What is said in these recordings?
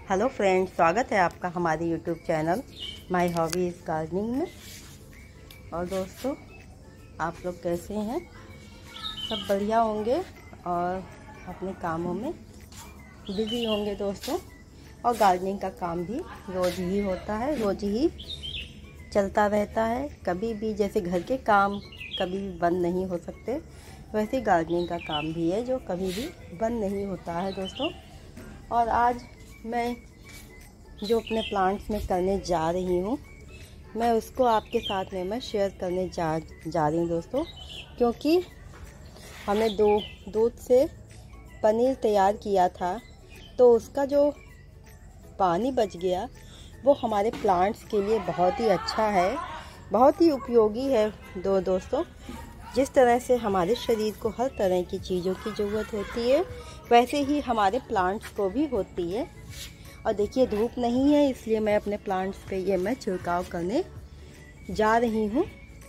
Hello friends, स्वागत है आपका हमारे YouTube channel My Hobbies Gardening में। और दोस्तों, आप लोग कैसे हैं? सब बढ़िया होंगे और अपने कामों में बिजी होंगे दोस्तों। और गार्डनिंग का काम भी रोज़ ही होता है, रोज़ ही चलता रहता है। कभी भी जैसे घर के काम कभी भी बंद नहीं हो सकते, वैसे गार्डनिंग का काम भी है जो कभी भी बंद नहीं होता है दोस्तों। और आज मैं जो अपने प्लांट्स में करने जा रही हूँ, मैं उसको आपके साथ में मैं शेयर करने जा रही हूँ दोस्तों। क्योंकि हमने दूध से पनीर तैयार किया था, तो उसका जो पानी बच गया वो हमारे प्लांट्स के लिए बहुत ही अच्छा है, बहुत ही उपयोगी है दोस्तों। जिस तरह से हमारे शरीर को हर तरह की चीज़ों की ज़रूरत होती है, वैसे ही हमारे प्लांट्स को भी होती है। और देखिए, धूप नहीं है, इसलिए मैं अपने प्लांट्स पे ये मैं छिड़काव करने जा रही हूँ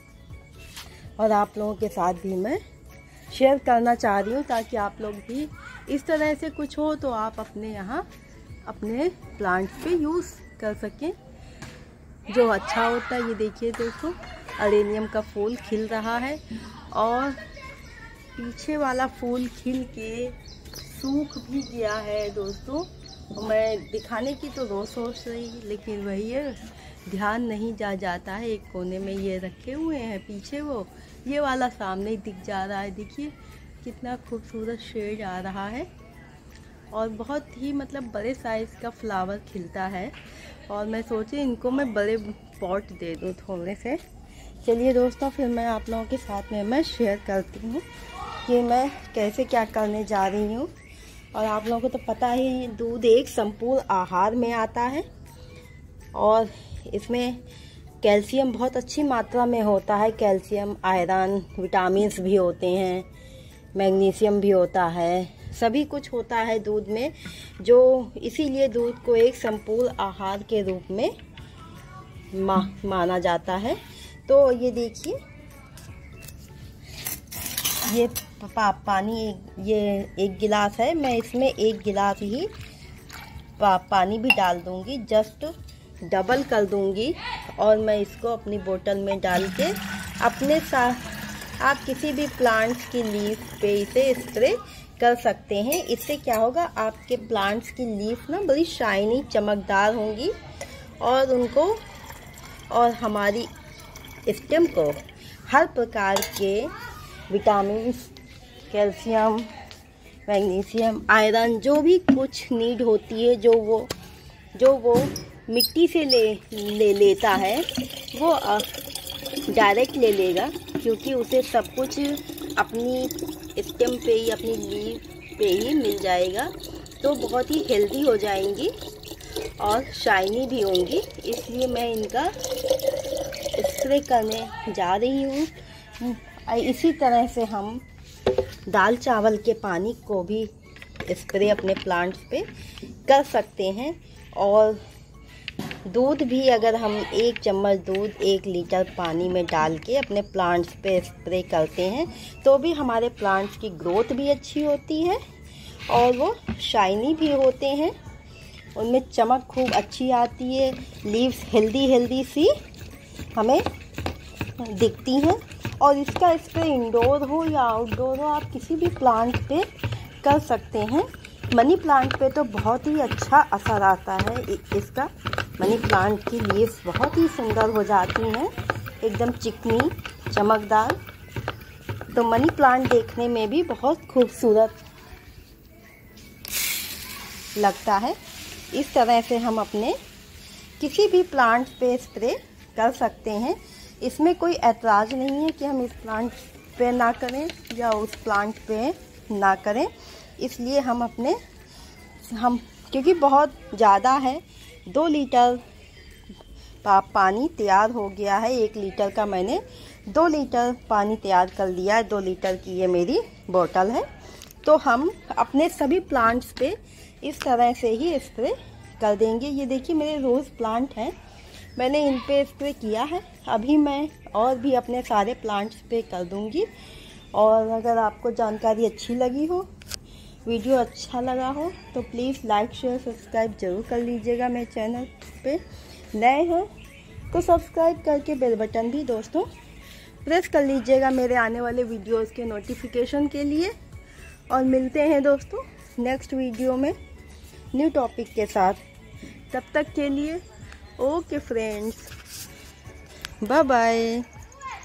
और आप लोगों के साथ भी मैं शेयर करना चाह रही हूँ, ताकि आप लोग भी इस तरह से कुछ हो तो आप अपने यहाँ अपने प्लांट्स पे यूज़ कर सकें, जो अच्छा होता है। ये देखिए दोस्तों, अरेनियम का फूल खिल रहा है और पीछे वाला फूल खिल के सूख भी गया है दोस्तों। मैं दिखाने की तो रोज़ सोच रही, लेकिन वही है, ध्यान नहीं जाता है। एक कोने में ये रखे हुए हैं, पीछे वो ये वाला सामने दिख जा रहा है। देखिए कितना खूबसूरत शेड आ रहा है और बहुत ही बड़े साइज़ का फ्लावर खिलता है। और मैं सोची इनको मैं बड़े पॉट दे दूँ थोड़े से। चलिए दोस्तों, फिर मैं आप लोगों के साथ में मैं शेयर करती हूँ कि मैं कैसे क्या करने जा रही हूँ। और आप लोगों को तो पता ही, दूध एक संपूर्ण आहार में आता है और इसमें कैल्शियम बहुत अच्छी मात्रा में होता है। कैल्शियम, आयरन, विटामिन्स भी होते हैं, मैग्नीशियम भी होता है, सभी कुछ होता है दूध में, जो इसीलिए दूध को एक संपूर्ण आहार के रूप में माना जाता है। तो ये देखिए, ये पानी ये एक गिलास है, मैं इसमें एक गिलास ही पानी भी डाल दूंगी, जस्ट डबल कर दूंगी। और मैं इसको अपनी बोतल में डाल के अपने साथ, आप किसी भी प्लांट्स की लीफ पे इसे स्प्रे कर सकते हैं। इससे क्या होगा, आपके प्लांट्स की लीफ ना बड़ी शाइनी चमकदार होंगी और उनको और हमारी स्टेम को हर प्रकार के विटामिन्स, कैल्शियम, मैग्नीशियम, आयरन, जो भी कुछ नीड होती है, जो वो मिट्टी से लेता है, वो डायरेक्ट ले लेगा। क्योंकि उसे सब कुछ अपनी स्टेम पे ही, अपनी लीफ पे ही मिल जाएगा। तो बहुत ही हेल्दी हो जाएंगी और शाइनी भी होंगी। इसलिए मैं इनका स्प्रे करने जा रही हूँ। इसी तरह से हम दाल चावल के पानी को भी स्प्रे अपने प्लांट्स पे कर सकते हैं। और दूध भी, अगर हम 1 चम्मच दूध 1 लीटर पानी में डाल के अपने प्लांट्स पे स्प्रे करते हैं, तो भी हमारे प्लांट्स की ग्रोथ भी अच्छी होती है और वो शाइनी भी होते हैं, उनमें चमक खूब अच्छी आती है, लीव्स हेल्दी सी हमें दिखती हैं। और इसका स्प्रे इंडोर हो या आउटडोर हो, आप किसी भी प्लांट पे कर सकते हैं। मनी प्लांट पे तो बहुत ही अच्छा असर आता है इसका। मनी प्लांट की लीव्स बहुत ही सुंदर हो जाती हैं, एकदम चिकनी, चमकदार। तो मनी प्लांट देखने में भी बहुत खूबसूरत लगता है। इस तरह से हम अपने किसी भी प्लांट पे स्प्रे कर सकते हैं। इसमें कोई ऐतराज़ नहीं है कि हम इस प्लांट पे ना करें या उस प्लांट पे ना करें। इसलिए हम क्योंकि बहुत ज़्यादा है, 2 लीटर पानी तैयार हो गया है। 1 लीटर का मैंने 2 लीटर पानी तैयार कर लिया है। 2 लीटर की ये मेरी बोतल है। तो हम अपने सभी प्लांट्स पे इस तरह से ही स्प्रे कर देंगे। ये देखिए, मेरे रोज़ प्लांट हैं, मैंने इन पे स्प्रे किया है। अभी मैं और भी अपने सारे प्लांट्स पे कर दूंगी। और अगर आपको जानकारी अच्छी लगी हो वीडियो अच्छा लगा हो तो प्लीज़ लाइक शेयर सब्सक्राइब ज़रूर कर लीजिएगा। मेरे चैनल पे नए हैं तो सब्सक्राइब करके बेल बटन भी दोस्तों प्रेस कर लीजिएगा मेरे आने वाले वीडियोस के नोटिफिकेशन के लिए। और मिलते हैं दोस्तों नेक्स्ट वीडियो में न्यू टॉपिक के साथ। तब तक के लिए ओके फ्रेंड्स, बाय बाय।